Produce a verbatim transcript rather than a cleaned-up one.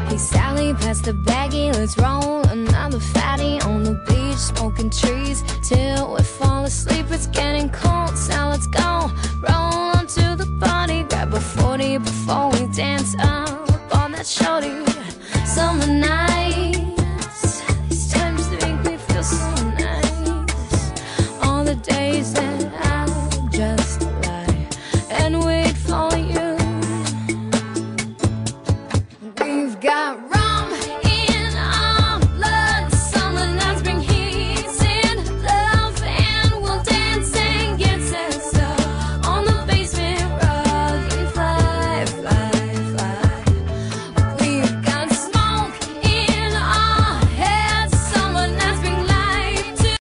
Hey Sally, pass the baggie, let's roll another fatty on the beach, smoking trees till we fall asleep. It's getting cold, so let's go. Roll onto the party, grab a forty before we dance up on that shorty. Summer night.